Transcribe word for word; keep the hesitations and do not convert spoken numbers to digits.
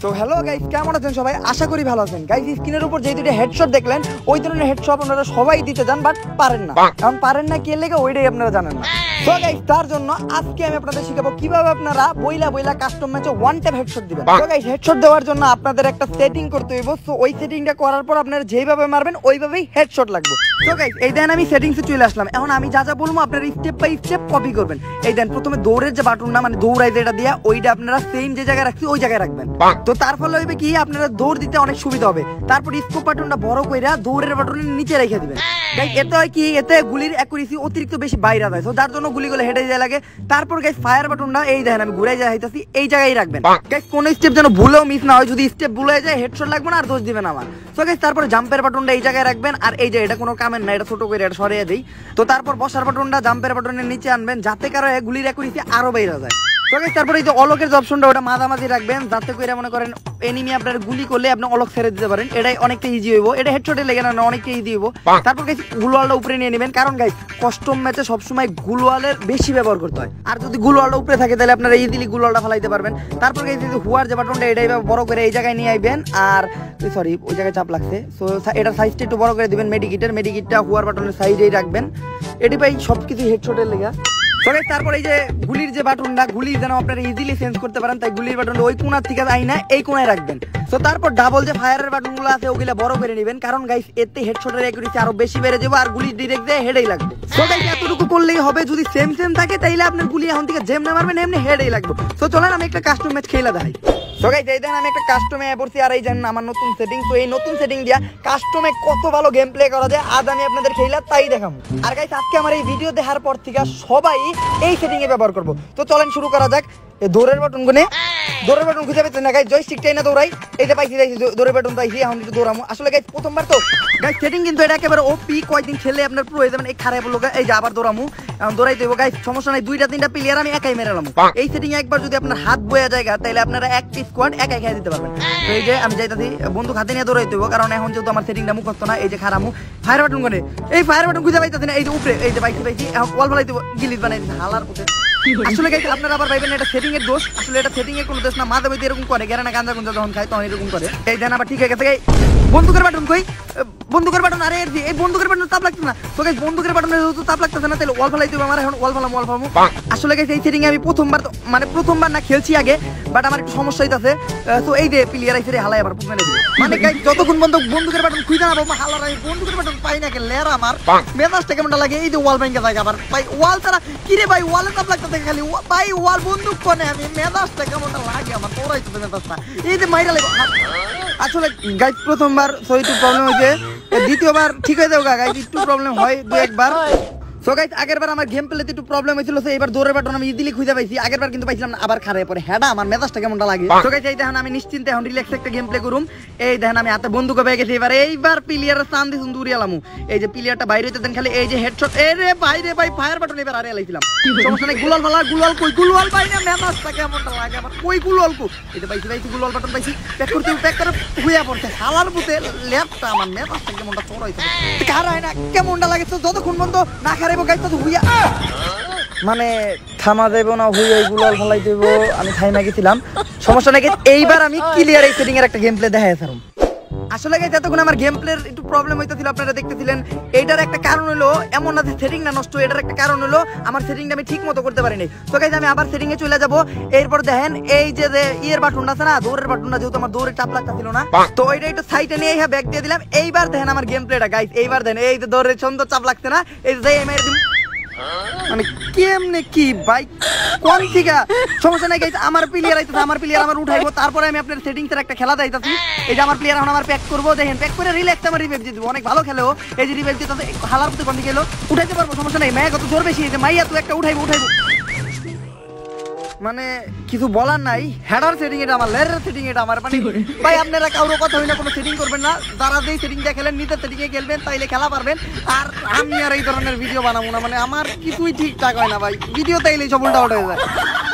তো hello guys, কেমন আছেন সবাই? আশা করি ভালো আছেন। গাইস, স্ক্রিনের উপর যে দুটো হেডশট দেখলেন, ওই ধরনের হেডশট আপনারা সবাই দিতে যান, বাট পারেন না। কারণ পারেন না কি লেগে ওইটাই আপনারা জানেন না। তো গাইস, তার জন্য আজকে আমি আপনাদের শিখাবো কিভাবে আপনারা বইলা বইলা কাস্টম ম্যাচে ওয়ান ট্যাপ হেডশট দিবেন। তো গাইস, হেডশট দেওয়ার জন্য আপনাদের একটা সেটিং করতে হইব। সো ওই সেটিংটা করার পর আপনারা যেভাবে মারবেন ওইভাবেই হেডশট লাগবে। তো গাইস, এই দেন আমি সেটিংসে চলে আসলাম। এখন আমি যা যা বলবো আপনারা স্টেপ বাই স্টেপ কপি করবেন। এই দেন প্রথমে দৌড়ের যে বাটনটা মানে দৌড়াই যেটা দিয়া ওইটা আপনারা সেম যে জায়গায় রাখছি ওই জায়গায় রাখবেন। তো তার ফলে হইবে কি আপনারা দৌড় দিতে অনেক সুবিধা হবে। তারপর স্কোপ বাটনটা বড় কইরা দৌড়ের বাটনের নিচে রেখে দিবেন। গাইস, এতে হয় কি এতে গুলির অ্যাকুরেসি অতিরিক্ত বেশি বাইরে যায়, তো যার জন্য গুলিগুলো হেডে যায় লাগে। তারপর গাইস ফায়ার বাটনটা এই দেখেন আমি ঘুরাই যাই হাইতাছি এই জায়গায় রাখবেন। গাইস, কোন স্টেপ যেন ভুলেও মিস না হয়, যদি স্টেপ ভুলে যায় হেডশট লাগবে না আর দোষ দিবেন আমার। তো গাইস, তারপরে জাম্পের বাটনটা এই জায়গায় রাখবেন। আর এই যে এটা কোনো কামের না, এটা ছোট করে এটা সরিয়ে দেই। তো তারপর বসার বাটনটা জাম্পের বাটনের নিচে আনবেন যাতে কারো গুলির অ্যাকুরেসি আরো বাইরে যায়। তো গাইস, তারপরে এই যে অলকের যে অপশনটা ওটা মাঝামাঝি রাখবেন যাতে করে মনে করেন এনিমি আপনার গুলি করলে আপনি অলক ছেড়ে দিতে পারেন। এটাই অনেকটা ইজি হইব, এটা হেডশটে লেগে না অনেকটা ইজি হইব। তারপর গাইস গুলওয়ালটা উপরে নিয়ে নেবেন, কারণ গাইস কাস্টম ম্যাচে সবসময় গুলওয়ালের বেশি ব্যবহার করতে হয়। আর যদি গুলওয়ালটা উপরে থাকে তাহলে আপনারা ইজিলি গুলওয়ালটা ফেলাইতে পারবেন। তারপর গাইস এই যে হুয়ার যে বাটনটা এটাই বড় করে এই জায়গায় নিয়ে আইবেন। আর সরি ওই জায়গায় চাপ লাগছে, সো এটার সাইজটা একটু বড় করে দিবেন। মেডিকিটের মেডিকিটটা হুয়ার বাটনের সাইডেই রাখবেন। এটি ভাই সবকিছু হেডশটের লেগা। তারপর এই যে গুলির যে বাটনটা গুলি যেন আপনারা ইজিলি চেঞ্জ করতে পারেন, তাই গুলির বাটনটা ওই কোণার থেকে আইনা এই কোণায় রাখবেন। তো তারপর ডাবল যে ফায়ারের বাটনগুলো আছে ওগুলা বড় করে নেবেন, কারণ গাইস এতে হেডশটের অ্যাকুরেসি আরো বেশি বেড়ে যাবে আর গুলি ডিরেক্ট দিয়ে হেডেই লাগবে। তো গাইস এতটুকু করলেই হবে, যদি সেম সেম থাকে তাইলে আপনার গুলি এখন থেকে যেমনে মারবেন এমনি হেডেই লাগবে। তো চলেন আমি একটা কাস্টম ম্যাচ খেলা দেখাই। তো গাইস এই দেখেন আমি একটা কাস্টমে পড়ছি, আর এই জানেন আমার নতুন সেটিং। তো এই নতুন সেটিং দিয়া কাস্টমে কত ভালো গেম প্লে করা যায় আজ আমি আপনাদের খেলা তাই দেখাবো। আর গাইস আজকে আমার এই ভিডিও দেখার পর থেকে সবাই এই সেটিং এ ব্যবহার করবো। তো চলেন শুরু করা যাক। দৌড়ের বাটন গুনে দৌড়ের বাটন খুঁজে পেতেন না গাইস, জয়স্টিকটাই না দৌড়াই। এই যে পাইছি দৌড়ের বাটন পাইছি, এখন একটু দৌড়ামো। আসলে গাইস প্রথমবার তো গাইস সেটিং কিন্তু এটা একেবারে ওপি, কয়দিন খেলে আপনার পুরো হয়ে যাবেন। এই খারাপ লোক এই যে আবার দৌড়ামু, এখন দৌড়াই দেবো গাইস, সমস্যা নাই। দুইটা তিনটা প্লেয়ার আমি একাই মেরালাম। এই সেটিং এ একবার যদি আপনার হাত বয়ে যায় তাহলে আপনারা একটি স্কোয়াড একাই খেয়ে দিতে পারবেন। তো এই যে আমি যাইতাছি বন্দুক হাতে নিয়ে দৌড়াই দেবো, কারণ এখন যেহেতু আমার সেটিংটা মুখস্থ না। এই যে খারামু ফায়ার বাটন গুনে এই ফায়ার বাটন খুঁজে পাইতেছি না। এই যে উপরে এই যে পাইছি পাইছি এখন কল ফেলাই দেবো, গিলিস বানাই দিচ্ছি হালার পুঁতে। আসলে গাইস আপনারা আবার ভাইবেন এটা সেটিং এর দোষ, আসলে এটা সেটিং এর কোনো দোষ না। মাঝে মধ্যে এরকম করে গেরা না গাঞ্জা গুঞ্জা যখন খায় তখন এরকম করে। এই দেন আবার ঠিক হয়ে গেছে। বন্দুকের বাটন কই, বন্দুকের বাটন, আরে এই বন্দুকের বাটন তাপ লাগছে না। তো গাইস বন্দুকের বাটনে যেহেতু তাপ লাগতেছে না তাহলে ওয়াল ফেলাই দেবো আমার। এখন ওয়াল ফেলাম ওয়াল ফেলাম। আসলে গাইস এই সেটিং এ আমি প্রথমবার মানে প্রথমবার না খেলছি আগে, বাট আমার একটু সমস্যা হইতাছে। তো এই যে প্লেয়ার আইছে হালাই আবার মেরে দিবে। মানে গাইস যতক্ষণ বন্ধু বন্দুকের বাটন খুঁজে না পাবো হালার আমি বন্দুকের বাটন পাই না, লের আমার মেজাজটা কেমনটা লাগে। এই যে ওয়াল ভাঙা যায় আবার ভাই ওয়াল তারা কি রে ভাই ওয়ালে তাপ লাগতেছে খালি ভাই ওয়াল বন্দুক কোনে আমি মেজাজটা কেমনটা লাগে আমার তোরাইতে মেজাজটা এই যে মাইরা লাগে। আসলে গাইস প্রথমবার সো একটু প্রবলেম হয়েছে, দ্বিতীয়বার ঠিক হয়ে যাবে গাইস, একটু প্রবলেম হয় দু একবার। সো গাইস আগেরবার আমার গেম প্লেতে একটু প্রবলেম হয়েছিল, সো এবার দৌড়ের বাটন আমি ইজিলি খুঁজে পাইছি। আগেরবার কিন্তু পাইছিলাম না, আবার খারাপ পরে হেডা আমার মেজাজটা কেমনটা লাগে। সো গাইস এই দেখেন আমি নিশ্চিন্তে এখন রিল্যাক্স একটা গেম প্লে করুম। এই দেখেন আমি হাতে বন্দুক পেয়ে গেছি। এবার এইবার প্লেয়ারের চান দিছুন দূরে এলামু। এই যে প্লেয়ারটা বাইরে হইতে দেন খালি এই যে হেডশট এ রে বাইরে ভাই ফায়ার বাটন এবার আরে লাইছিলাম। সমস্যা নাই, গুলাল ফালা গুলাল কই গুলাল পাই না মেজাজটা কেমনটা লাগে আমার কই গুলাল কো। এই যে পাইছি পাইছি গুলাল বাটন পাইছি, প্যাক করতে প্যাক করে হুইয়া পড়ছে হালার পুতে লেফটটা আমার মেজাজটা কেমনটা চড়াইছে কারাই না কেমনটা লাগে। তো যতক্ষণ বন্ধ না খারাইবো গাইস তো হুইয়া মানে থামা দেবো না, হুই ওই গুলাল ফলাই দেবো। আমি থাইমা গেছিলাম, সমস্যা নাকি। এইবার আমি ক্লিয়ার এই সেটিং এর একটা গেম প্লে দেখাই ছাড়ুম। আসলে গাইস এতক্ষণ আমার গেম প্লের একটু প্রবলেম হইতেছিল, আপনারা দেখতেছিলেন। এইটার একটা কারণ হলো এমন না যে সেটিং না নষ্ট, এটার একটা কারণ হলো আমার সেটিংটা আমি ঠিক মতো করতে পারিনি। তো গাইস আমি আবার সেটিং এ চলে যাব। এরপর দেখেন এই যে ইয়ের বাটনটা আছে না দৌড়ের বাটনটা, যেহেতু আমার দৌড়ের চাপ লাগতেছিল না তো ওইটা একটু সাইডে নিয়ে ব্যাক দিয়ে দিলাম। এইবার দেখেন আমার গেম প্লেটা গাইস, এইবার দেখেন এই যে দৌড়ের সুন্দর চাপ লাগছে না, এই যে এমআই মানে কেমনে কি ভাই কোন থেকে সমস্যা নাই গাইস। আমার প্লেয়ার আইতাছে, আমার প্লেয়ার আমার উঠাইবো, তারপরে আমি আপনাদের সেটিংস এর একটা খেলা দেখাইতাছি। এই যে আমার প্লেয়ার এখন আমার প্যাক করবো, দেখেন প্যাক করে রিল্যাক্স আমার রিভাইভ দিয়ে দিব। অনেক ভালো খেলে ও, এই যে রিভাইভ দিতে হালার মধ্যে কোন দিকে এলো উঠাইতে পারবো, সমস্যা নাই। মায়া কত জোর বেশি, এই যে মাইয়া তো একটা উঠাইবো উঠাইবো মানে কিছু বলার নাই। হেডার সেটিং এটা আমার, লেয়ার সেটিং এটা আমার। মানে ভাই আপনারা কারোর কথা হই না কোনো সেটিং করবেন না, যারা যেই সেটিংটা খেলেন নিজের সেটিং এ খেলবেন তাইলে খেলা পারবেন। আর আমি আর এই ধরনের ভিডিও বানাবো না, মানে আমার কিছুই ঠিকঠাক হয় না ভাই, ভিডিও তাইলেই সব উল্টা উল্টা হয়ে যায়।